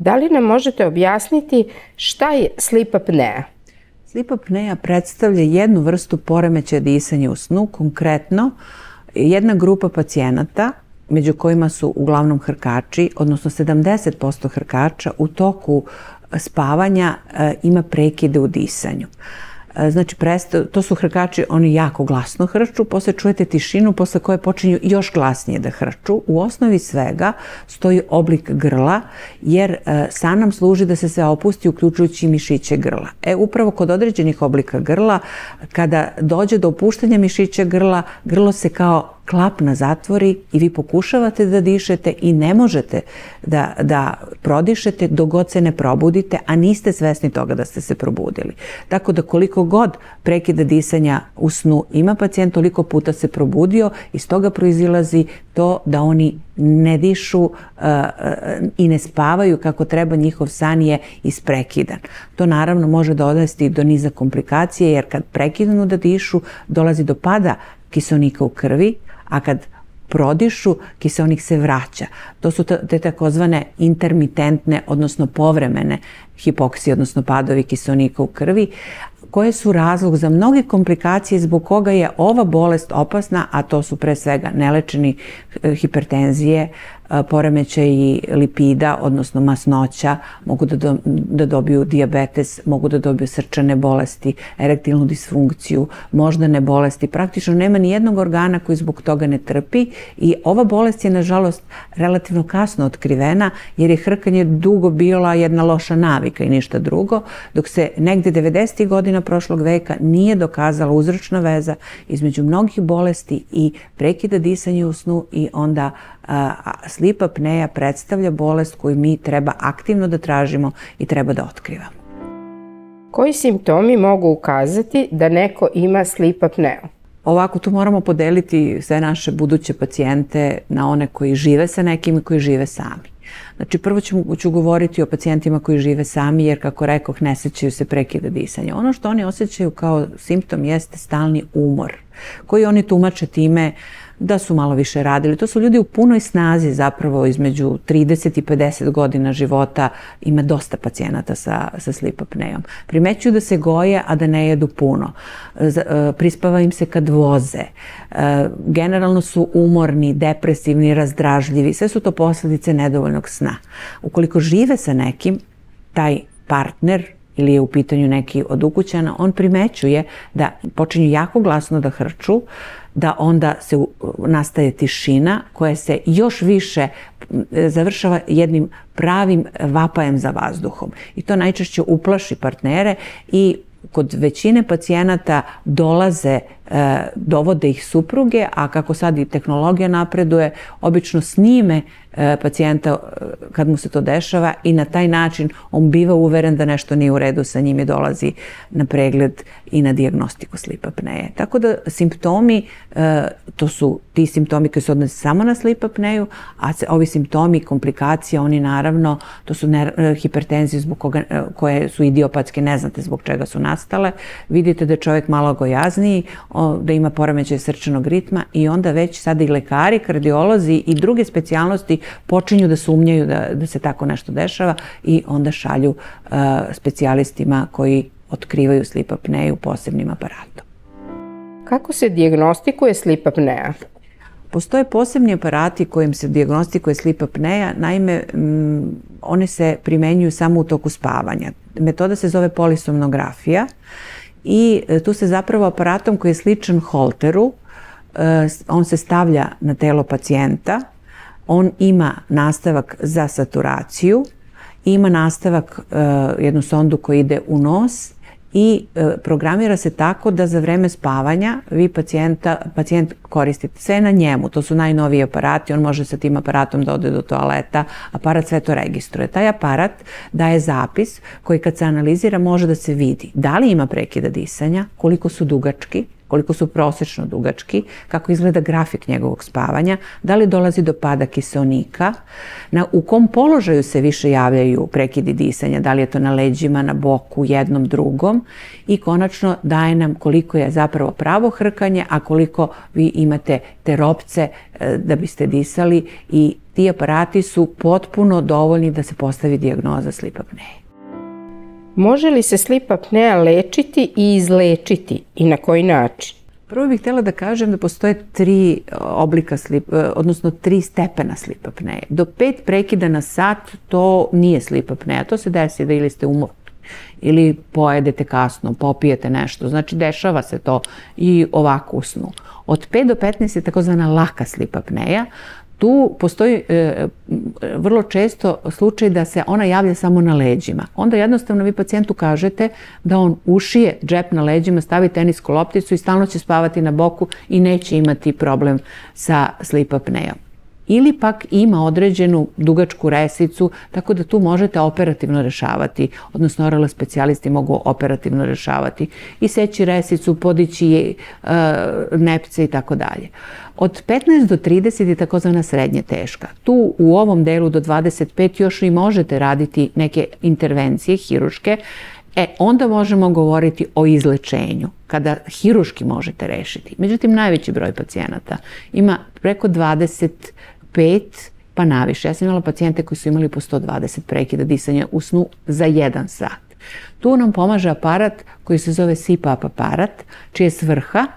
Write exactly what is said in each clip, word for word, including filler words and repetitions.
Da li nam možete objasniti šta je sleep apnea? Sleep apnea predstavlja jednu vrstu poremećaja disanja u snu, konkretno jedna grupa pacijenata, među kojima su uglavnom hrkači, odnosno sedamdeset posto hrkača u toku spavanja ima prekide u disanju. Znači, to su hrkači, oni jako glasno hrču, posle čujete tišinu, posle koje počinju još glasnije da hrču. U osnovi svega stoji oblik grla, jer san nam služi da se sve opusti, uključujući mišiće grla. E, upravo kod određenih oblika grla, kada dođe do opuštanja mišića grla, grlo se kao klapna zatvori i vi pokušavate da dišete i ne možete da, da prodišete dok god se ne probudite, a niste svesni toga da ste se probudili. Tako da koliko god prekida disanja u snu ima pacijent, toliko puta se probudio i iz toga proizilazi to da oni ne dišu uh, i ne spavaju kako treba, njihov san je isprekidan. To naravno može dovesti do niza komplikacije, jer kad prekidanu da dišu, dolazi do pada kiseonika u krvi, a kad prodišu, kiseonik se vraća. To su te takozvane intermitentne, odnosno povremene hipoksije, odnosno padovi kiseonika u krvi, koje su razlog za mnoge komplikacije zbog koga je ova bolest opasna, a to su pre svega nelečeni hipertenzije, poremećaji lipida, odnosno masnoća, mogu da, do, da dobiju dijabetes, mogu da dobiju srčane bolesti, erektilnu disfunkciju, moždane bolesti. Praktično nema ni jednog organa koji zbog toga ne trpi i ova bolest je, nažalost, relativno kasno otkrivena, jer je hrkanje dugo bila jedna loša navika i ništa drugo, dok se negde devedesetih godina prošlog veka nije dokazala uzročna veza između mnogih bolesti i prekida disanja u snu i onda sleep apnea predstavlja bolest koju mi treba aktivno da tražimo i treba da otkrivamo. Koji simptomi mogu ukazati da neko ima sleep apneu? Ovako, tu moramo podeliti sve naše buduće pacijente na one koji žive sa nekim i koji žive sami. Znači, prvo ću, ću govoriti o pacijentima koji žive sami, jer, kako rekoh, ne sećaju se prekida disanja. Ono što oni osjećaju kao simptom jeste stalni umor, koji oni tumače time da su malo više radili. To su ljudi u punoj snazi, zapravo između trideset i pedeset godina života ima dosta pacijenata sa, sa sleep apneom. Primećuju da se goje, a da ne jedu puno. Prispava im se kad voze. Generalno su umorni, depresivni, razdražljivi. Sve su to posljedice nedovoljnog sna. Ukoliko žive sa nekim, taj partner ili je u pitanju neki od ukućana, on primećuje da počinju jako glasno da hrču, da onda se nastaje tišina koja se još više završava jednim pravim vapajem za vazduhom. I to najčešće uplaši partnere i kod većine pacijenata dolaze, dovode ih supruge, a kako sad i tehnologija napreduje, obično snime pacijenta kad mu se to dešava i na taj način on biva uveren da nešto nije u redu sa njim i dolazi na pregled i na dijagnostiku sleep apneje. Tako da simptomi, to su ti simptomi koji se odnose samo na sleep apneju, a ovi simptomi, komplikacija, oni naravno, to su hipertenzije zbog koga, koje su idiopatske, ne znate zbog čega su nastale. Vidite da je čovjek malo gojazniji, da ima poremećaj srčanog ritma i onda već sada i lekari, kardiolozi i druge specijalnosti počinju da sumnjaju da, da se tako nešto dešava i onda šalju uh, specijalistima koji otkrivaju sleep apneju posebnim aparatom. Kako se dijagnostikuje sleep apnea? Postoje posebni aparati kojim se dijagnostikuje sleep apnea, naime m, one se primenjuju samo u toku spavanja. Metoda se zove polisomnografija i tu se zapravo aparatom koji je sličan holteru, uh, on se stavlja na telo pacijenta. On ima nastavak za saturaciju, ima nastavak, jednu sondu koja ide u nos i programira se tako da za vreme spavanja vi pacijenta, pacijent koristite sve na njemu. To su najnoviji aparati, on može sa tim aparatom da ode do toaleta, aparat sve to registruje. Taj aparat daje zapis koji kad se analizira može da se vidi da li ima prekida disanja, koliko su dugački, koliko su prosečno dugački, kako izgleda grafik njegovog spavanja, da li dolazi do pada kiseonika, na, u kom položaju se više javljaju prekidi disanja, da li je to na leđima, na boku, jednom, drugom, i konačno daje nam koliko je zapravo pravo hrkanje, a koliko vi imate te ropce e, da biste disali, i ti aparati su potpuno dovoljni da se postavi dijagnoza sleep apneje. Može li se sleep apnea lečiti i izlečiti i na koji način? Prvo bih htjela da kažem da postoje tri oblika sleep, odnosno tri stepena sleep apneje. Do pet prekida na sat to nije sleep apneja, to se desi da ili ste umorni ili pojedete kasno, popijete nešto, znači dešava se to i ovako u snu. Od pet do petnaest je takozvana laka sleep apneja. Tu postoji e, vrlo često slučaj da se ona javlja samo na leđima. Onda jednostavno vi pacijentu kažete da on ušije džep na leđima, stavi tenisku lopticu i stalno će spavati na boku i neće imati problem sa sleep apnejom. Ili pak ima određenu dugačku resicu, tako da tu možete operativno rešavati, odnosno oralo specijalisti mogu operativno rešavati i seći resicu, podići e, nepce i tako dalje. Od petnaest do trideset je takozvana srednje teška. Tu u ovom delu do dvadeset pet još i možete raditi neke intervencije hiruške, e onda možemo govoriti o izlečenju, kada hiruški možete rešiti. Međutim, najveći broj pacijenata ima preko dvadeset pet pa naviše. Ja sam imala pacijente koji su imali po sto dvadeset prekida disanja u snu za jedan sat. Tu nam pomaže aparat koji se zove C PAP aparat, čija je svrha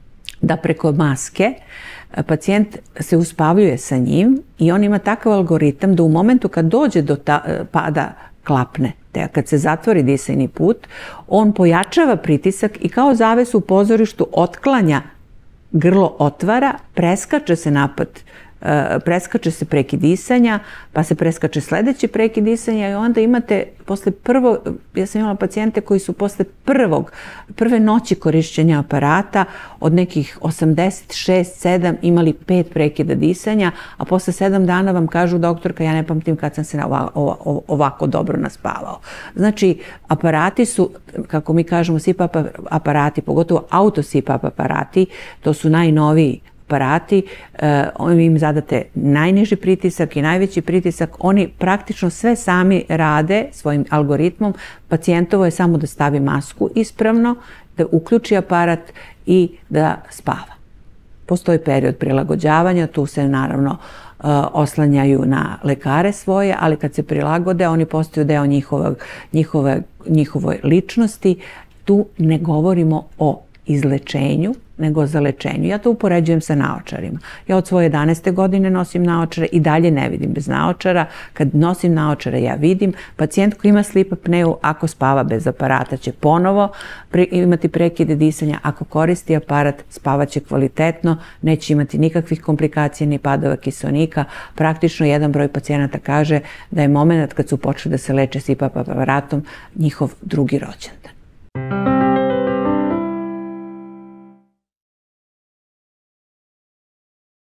da preko maske pacijent se uspavljuje sa njim i on ima takav algoritam da u momentu kad dođe do ta, pada klapne, te kad se zatvori disajni put, on pojačava pritisak i kao zaves u pozorištu otklanja, grlo otvara, preskače se napad, preskače se prekid disanja, pa se preskače sledeći prekid disanja i onda imate posle prvo, ja sam imala pacijente koji su posle prvog, prve noći korišćenja aparata od nekih osamdeset šest sedam imali pet prekida disanja, a posle sedam dana vam kažu doktorka, ja ne pamtim kad sam se ovako, ovako dobro naspavao. Znači, aparati su, kako mi kažemo, C PAP aparati, pogotovo auto C PAP aparati, to su najnoviji aparati, vi im zadate najniži pritisak i najveći pritisak, oni praktično sve sami rade svojim algoritmom, pacijentovo je samo da stavi masku ispravno, da uključi aparat i da spava. Postoji period prilagođavanja, tu se naravno oslanjaju na lekare svoje, ali kad se prilagode, oni postaju deo njihovog, njihove, njihove ličnosti. Tu ne govorimo o izlečenju, nego o zalečenju. Ja to upoređujem sa naočarima. Ja od svoje jedanaeste godine nosim naočare i dalje ne vidim bez naočara. Kad nosim naočare ja vidim. Pacijent koji ima sleep apneu, ako spava bez aparata će ponovo imati prekide disanja. Ako koristi aparat, spavaće kvalitetno, neće imati nikakvih komplikacija ni padova kiseonika. Praktično jedan broj pacijenata kaže da je moment kad su počeli da se leče C PAP aparatom njihov drugi rođendan.